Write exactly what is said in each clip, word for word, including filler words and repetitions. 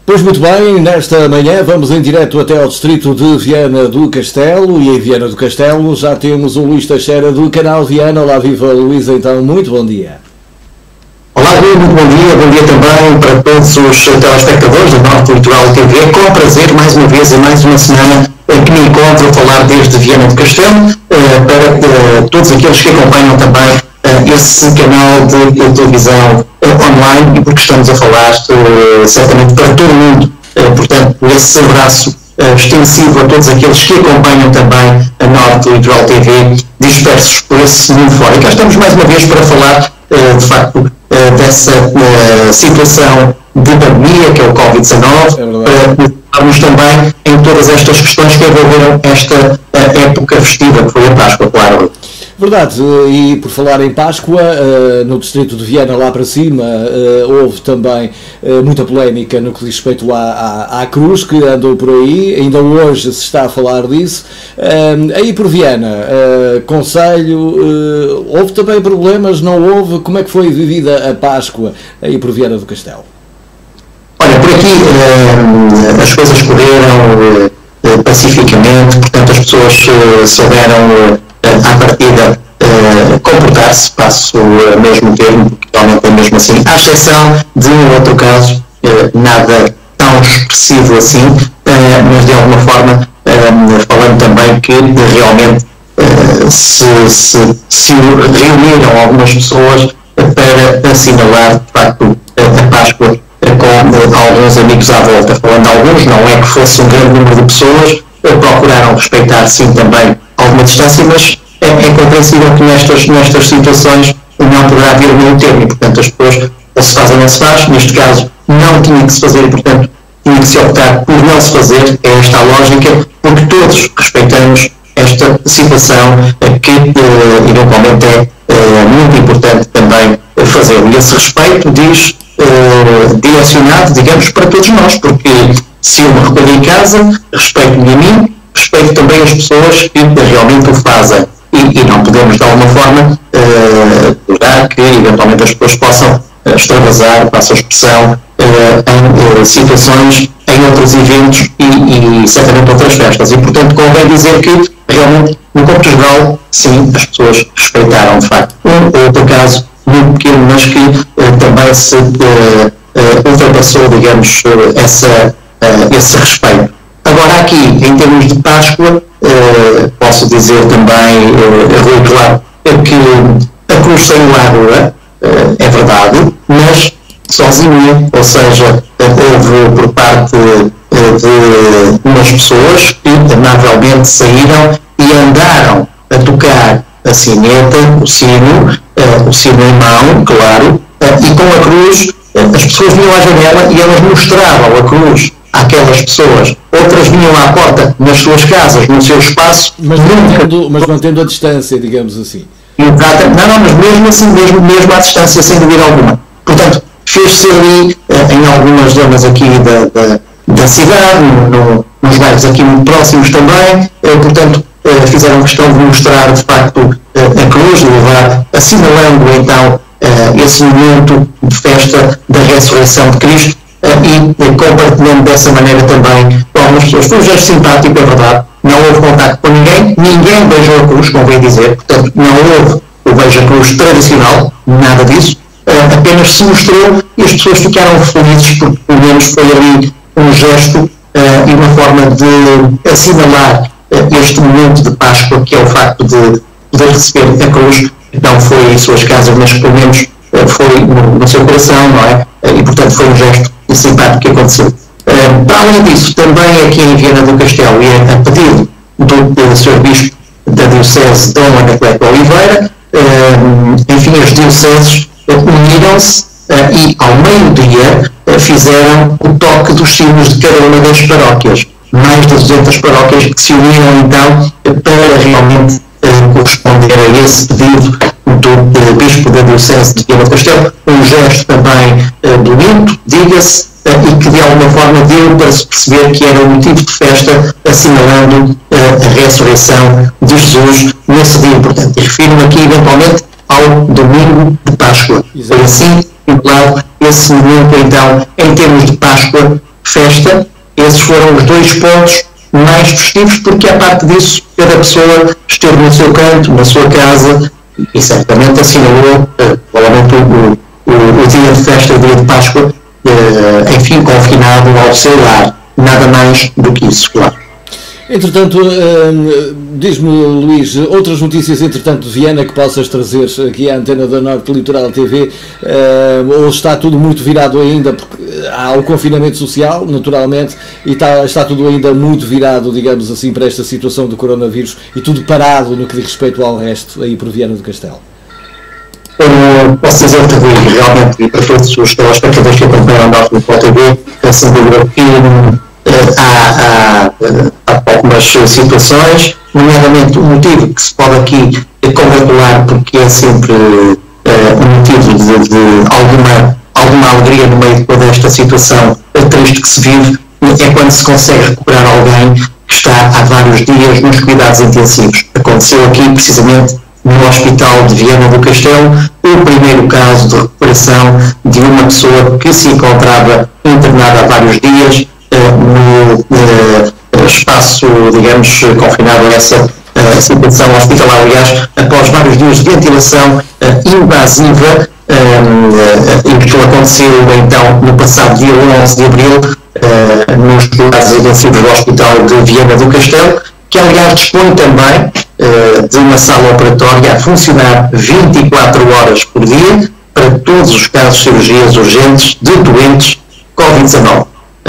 Pois muito bem, nesta manhã vamos em direto até ao distrito de Viana do Castelo e em Viana do Castelo já temos o Luís Teixeira do canal Viana. Olá, viva Luís, então muito bom dia. Olá, muito bom dia, bom dia também para todos os telespectadores do Norte Litoral T V. Com prazer, mais uma vez, em mais uma semana que me encontro a falar desde Viana do Castelo, para todos aqueles que acompanham também esse canal de televisão online, e porque estamos a falar certamente para todo o mundo. Portanto, esse abraço extensivo a todos aqueles que acompanham também a Norte Litoral T V, dispersos por esse mundo fora. E cá estamos mais uma vez para falar, de facto, dessa situação de pandemia, que é o covid dezenove, para falarmos também em todas estas questões que envolveram esta época festiva, que foi a Páscoa, claro. Verdade, e por falar em Páscoa, no distrito de Viana, lá para cima, houve também muita polémica no que diz respeito à, à, à cruz, que andou por aí, ainda hoje se está a falar disso. Aí por Viana, concelho, houve também problemas, não houve? Como é que foi vivida a Páscoa aí por Viana do Castelo? Olha, por aqui as coisas correram pacificamente, portanto as pessoas souberam à partida uh, comportar-se, passo o mesmo termo, porque realmente é mesmo assim, à exceção de um outro caso, uh, nada tão expressivo assim, uh, mas de alguma forma, uh, falando também que realmente uh, se, se, se reuniram algumas pessoas para assinalar, de facto, a Páscoa com uh, alguns amigos à volta. Falando de alguns, não é que fosse um grande número de pessoas, uh, procuraram respeitar sim também alguma distância, mas é, é compreensível que nestas, nestas situações não poderá haver o meio termo, e portanto as pessoas ou se faz ou não se faz. Neste caso não tinha que se fazer e portanto tinha que se optar por não se fazer. É esta a lógica, porque todos respeitamos esta situação que uh, eventualmente é uh, muito importante também fazer. E esse respeito diz uh, direcionado, digamos, para todos nós, porque se eu me recolho em casa, respeito-me a mim, respeito também as pessoas que realmente o fazem. E, e não podemos, de alguma forma, tolerar uh, que eventualmente as pessoas possam uh, extravasar, passo a expressão, uh, em uh, situações, em outros eventos e, e certamente outras festas. E, portanto, convém dizer que, realmente, no cômputo geral, sim, as pessoas respeitaram, de facto, um ou outro caso muito pequeno, mas que uh, também se uh, uh, ultrapassou, digamos, uh, essa, uh, esse respeito. Agora aqui, em termos de Páscoa, uh, posso dizer também, uh, Rui, claro, que a cruz saiu à rua, uh, é verdade, mas sozinha, ou seja, houve por parte uh, de umas pessoas que amavelmente saíram e andaram a tocar a sineta, o sino, uh, o sino em mão, claro, uh, e com a cruz, uh, as pessoas vinham à janela e elas mostravam a cruz àquelas pessoas. Outras vinham à porta nas suas casas, no seu espaço, mas mantendo, mas mantendo a distância, digamos assim. Exato. Não, não, mas mesmo assim, mesmo, mesmo à distância, sem dúvida alguma. Portanto, fez-se ali, em algumas zonas aqui da, da, da cidade, no, nos bairros aqui muito próximos também, portanto, fizeram questão de mostrar, de facto, a cruz, de levar, assinalando então esse momento de festa da ressurreição de Cristo, e compartilhando dessa maneira também com algumas pessoas. Foi um gesto simpático, é verdade, não houve contacto com ninguém, ninguém beijou a cruz, convém dizer, portanto não houve o beijo-a-cruz tradicional, nada disso, apenas se mostrou e as pessoas ficaram felizes porque pelo menos foi ali um gesto e uma forma de assinalar este momento de Páscoa, que é o facto de poder receber a cruz. Não foi em suas casas, mas pelo menos foi no, no seu coração, não é? E portanto foi um gesto simpático que aconteceu. Uh, para além disso, também aqui em Viana do Castelo, e a pedido do, do senhor Bispo da Diocese Dom Anacleto Oliveira, uh, enfim, as dioceses uniram-se uh, e ao meio-dia uh, fizeram o toque dos sinos de cada uma das paróquias. Mais de duzentas paróquias que se uniram então para realmente uh, corresponder a esse pedido do uh, Bispo da Diocese de Viana do Castelo, um gesto também uh, bonito, diga-se, uh, e que de alguma forma deu para se perceber que era um motivo de festa, assinalando uh, a ressurreição de Jesus nesse dia importante. E refiro-me aqui eventualmente ao domingo de Páscoa. Foi assim, claro, esse momento então, em termos de Páscoa, festa, esses foram os dois pontos mais festivos, porque a parte disso, cada pessoa esteve no seu canto, na sua casa, e certamente assinalou, provavelmente, o, o, o dia de festa, o dia de Páscoa, uh, enfim, confinado ao seu lar. Nada mais do que isso, claro. Entretanto, uh, diz-me, Luís, outras notícias, entretanto, de Viana que possas trazer aqui à antena da Norte Litoral T V, uh, ou está tudo muito virado ainda, porque há o confinamento social, naturalmente, e está, está tudo ainda muito virado, digamos assim, para esta situação do coronavírus, e tudo parado no que diz respeito ao resto, aí por Viana do Castelo? Eu posso dizer-te, realmente, e para todos os telespectadores que acompanham a Norte Litoral T V, é sem dúvida que há, há, há algumas situações, nomeadamente o motivo que se pode aqui congratular, porque é sempre uh, um motivo de, de alguma, alguma alegria no meio de toda esta situação triste que se vive, é quando se consegue recuperar alguém que está há vários dias nos cuidados intensivos. Aconteceu aqui, precisamente, no Hospital de Viana do Castelo, o primeiro caso de recuperação de uma pessoa que se encontrava internada há vários dias, no uh, espaço, digamos, confinado a essa uh, situação hospitalar, aliás, após vários dias de ventilação uh, invasiva, um, uh, e que aconteceu então no passado dia onze de abril, uh, nos cuidados intensivos do Hospital de Viana do Castelo, que aliás dispõe também uh, de uma sala operatória a funcionar vinte e quatro horas por dia para todos os casos de cirurgias urgentes de doentes covid dezanove.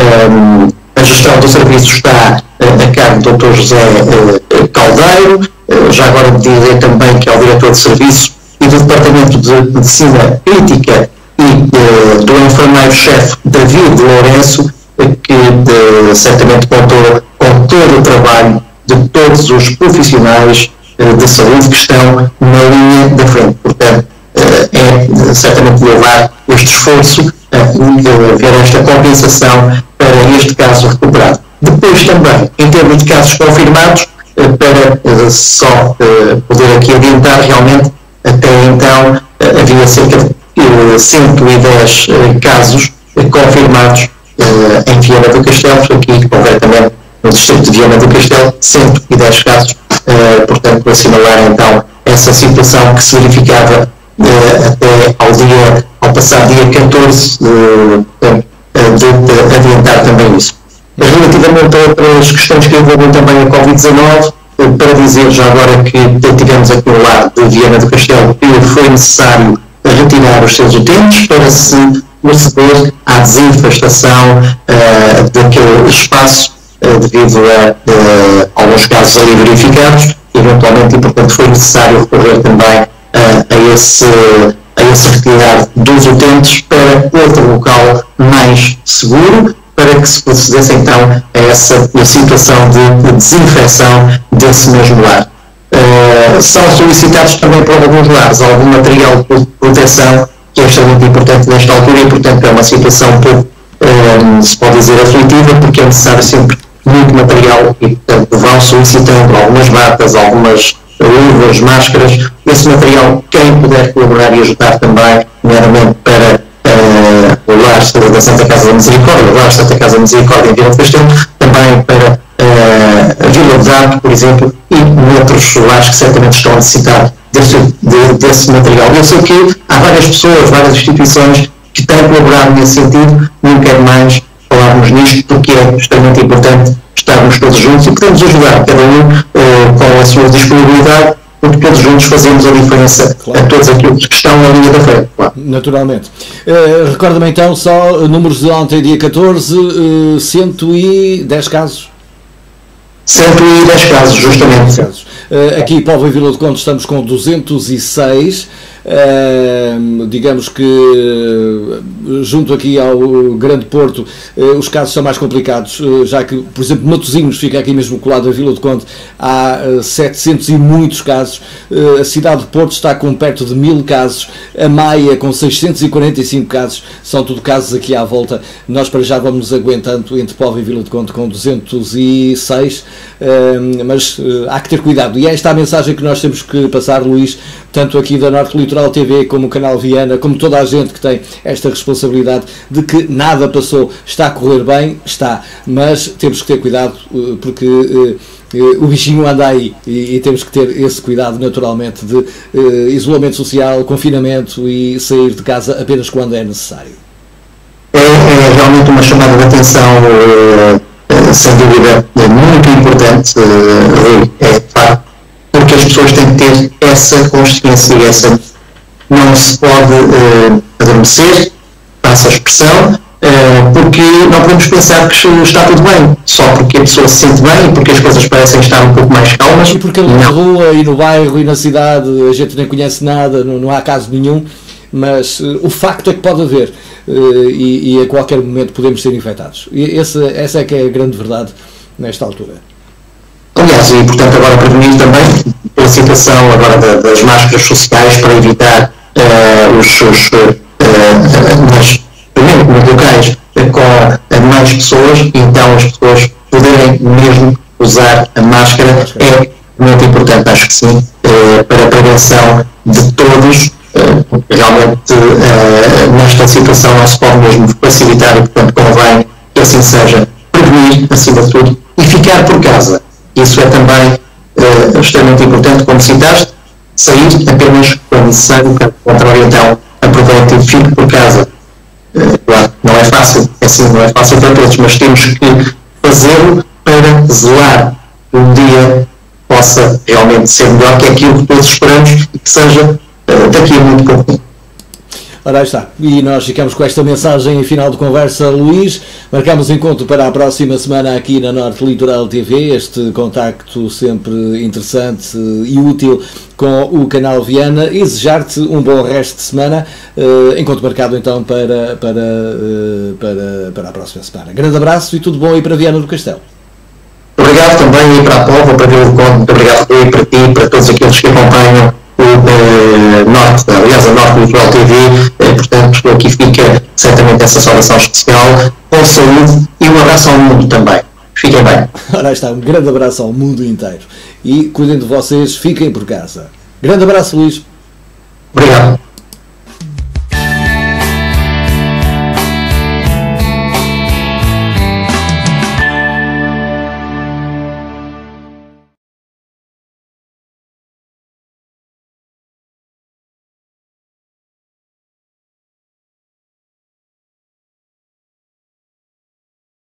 Um, a gestão do serviço está uh, a cargo do doutor José uh, Caldeiro, uh, já agora de dizer também que é o diretor de serviço e do Departamento de Medicina Crítica e uh, do enfermeiro-chefe David Lourenço, uh, que uh, certamente contou com todo o trabalho de todos os profissionais uh, de saúde que estão na linha da frente. Portanto, uh, é uh, certamente louvar este esforço e uh, ver esta compensação para este caso recuperado. Depois também, em termos de casos confirmados, uh, para uh, só uh, poder aqui adiantar, realmente, até então uh, havia cerca de uh, cento e dez uh, casos uh, confirmados uh, em Viana do Castelo, aqui concretamente no distrito de Viana do Castelo, cento e dez casos, uh, portanto, para assinalar então essa situação que se verificava uh, até ao dia, ao passar dia catorze, uh, de, de adiantar também isso. Relativamente a outras questões que envolvem também a covid dezanove, uh, para dizer já agora que tivemos aqui no lado de Viana do Castelo que foi necessário retirar os seus utentes para se proceder à desinfestação uh, daquele espaço, devido a uh, alguns casos ali verificados, eventualmente, e portanto foi necessário recorrer também uh, a, esse, a esse retirar dos utentes para outro local mais seguro, para que se procedesse então a essa a situação de, de desinfecção desse mesmo lar. Uh, são solicitados também por alguns lares algum material de proteção, que é extremamente importante nesta altura, e portanto é uma situação um pouco, um, se pode dizer, aflitiva, porque é necessário sempre muito material e, portanto, vão solicitando algumas batas, algumas luvas, máscaras. Esse material, quem puder colaborar e ajudar também, nomeadamente para uh, o Lar da Santa Casa da Misericórdia, o Lar Santa Casa da Misericórdia em Vila do Castelo, também para uh, a Vila de Arco, por exemplo, e outros lares que certamente estão a necessitar desse, de, desse material. Eu sei que há várias pessoas, várias instituições que têm colaborado nesse sentido, não quero mais falarmos nisto, porque é extremamente importante estarmos todos juntos e podemos ajudar cada um uh, com a sua disponibilidade, porque todos juntos fazemos a diferença, claro, a todos aqueles que estão na linha da frente. Claro. Naturalmente. Uh, Recorda-me então só números de ontem, dia catorze, uh, cento e dez casos. cento e dez casos, justamente. Casos. Uh, aqui, Póvoa e Vila do Conde, estamos com duzentos e seis. Uh, digamos que uh, junto aqui ao Grande Porto uh, os casos são mais complicados, uh, já que, por exemplo, Matosinhos fica aqui mesmo colado a Vila do Conde, há uh, setecentos e muitos casos, uh, a cidade de Porto está com perto de mil casos, a Maia com seiscentos e quarenta e cinco casos, são tudo casos aqui à volta. Nós para já vamos nos aguentando entre Póvoa e Vila do Conde com duzentos e seis, uh, mas uh, há que ter cuidado, e é esta a mensagem que nós temos que passar, Luís, tanto aqui da Norte Litoral Litoral T V, como o Canal Viana, como toda a gente que tem esta responsabilidade de que nada passou, está a correr bem, está, mas temos que ter cuidado porque o bichinho anda aí e, e temos que ter esse cuidado naturalmente de uh, isolamento social, confinamento e sair de casa apenas quando é necessário. É, é realmente uma chamada de atenção, uh, sem dúvida, muito importante, uh, é claro, porque as pessoas têm que ter essa consciência e essa. Não se pode uh, adormecer, passa a expressão, Uh, porque não podemos pensar que está tudo bem, só porque a pessoa se sente bem e porque as coisas parecem estar um pouco mais calmas. E porque na rua e no bairro e na cidade a gente nem conhece nada, não, não há caso nenhum, mas uh, o facto é que pode haver uh, e, e a qualquer momento podemos ser infectados. E esse, essa é que é a grande verdade nesta altura. Aliás, e portanto agora prevenir também pela situação agora da, das máscaras sociais para evitar uh, os, os uh, nas primeiro nos locais com mais pessoas, então as pessoas poderem mesmo usar a máscara é muito importante, acho que sim, para a prevenção de todos. Realmente nesta situação não se pode mesmo facilitar e portanto convém que assim seja, prevenir acima de tudo e ficar por casa. Isso é também extremamente importante, como citaste, sair apenas quando necessário, caso contrário então aproveite e fique por casa. Claro, não é fácil, é sim, não é fácil para todos, mas temos que fazê-lo para zelar que um dia possa realmente ser melhor que aquilo que todos esperamos e que seja uh, daqui a muito pouco tempo. Ora, aí está. E nós ficamos com esta mensagem em final de conversa, Luís. Marcamos encontro para a próxima semana aqui na Norte Litoral T V, este contacto sempre interessante e útil com o Canal Viana, e desejar-te um bom resto de semana. Uh, encontro marcado então para, para, uh, para, para a próxima semana. Grande abraço e tudo bom aí para Viana do Castelo. Obrigado também aí para a Póvoa, para Vila do Conde, muito obrigado aí para ti e para todos aqueles que acompanham o uh, Norte, aliás a Norte Litoral T V, uh, portanto aqui fica certamente essa saudação especial, com saúde e um abraço ao mundo também. Fiquem bem. Ora está, um grande abraço ao mundo inteiro e cuidem de vocês, fiquem por casa. Grande abraço, Luís. Obrigado.